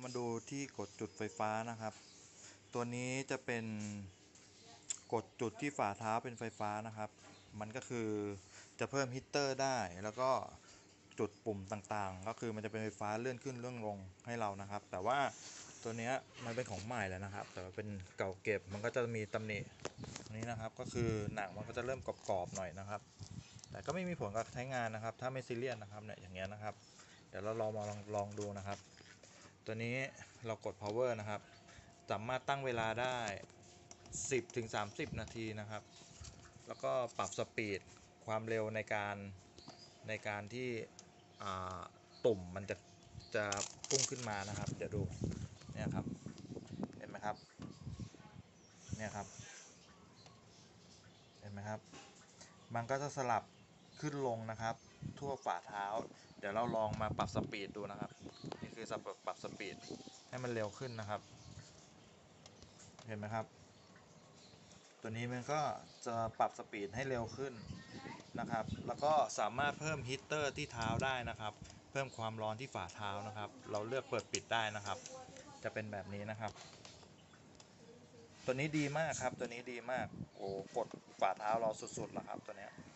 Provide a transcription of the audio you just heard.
มาดูที่กดจุดไฟฟ้านะครับตัวนี้จะเป็นกดจุดที่ฝ่าเท้าเป็นไฟฟ้านะครับมันก็คือจะเพิ่มฮีตเตอร์ได้แล้วก็จุดปุ่มต่างๆก็คือมันจะเป็นไฟฟ้าเลื่อนขึ้นเลื่อนลงให้เรานะครับแต่ว่าตัวนี้มันเป็นของใหม่แล้วนะครับแต่ว่าเป็นเก่าเก็บมันก็จะมีตำหนินี้นะครับก็คือหนังมันก็จะเริ่มกรอบๆหน่อยนะครับแต่ก็ไม่มีผลกับใช้งานนะครับถ้าไม่ซีเรียสนะครับเนี่ยอย่างเงี้ยนะครับเดี๋ยวเราลองดูนะครับตัวนี้เรากด power นะครับสามารถตั้งเวลาได้10-30 นาทีนะครับแล้วก็ปรับสปีดความเร็วในการที่ตุ่มมันจะพุ่งขึ้นมานะครับเดี๋ยวดูเนี่ยครับเห็นไหมครับเนี่ยครับเห็นไหมครับมันก็จะสลับขึ้นลงนะครับทั่วฝ่าเท้าเดี๋ยวเราลองมาปรับสปีดดูนะครับนี่คือปรับสปีดให้มันเร็วขึ้นนะครับเห็นไหมครับตัวนี้มันก็จะปรับสปีดให้เร็วขึ้นนะครับแล้วก็สามารถเพิ่มฮีตเตอร์ที่เท้าได้นะครับเพิ่มความร้อนที่ฝ่าเท้านะครับเราเลือกเปิดปิดได้นะครับจะเป็นแบบนี้นะครับตัวนี้ดีมากครับตัวนี้ดีมากโอ้กดฝ่าเท้าเราสุดๆแล้วครับตัวนี้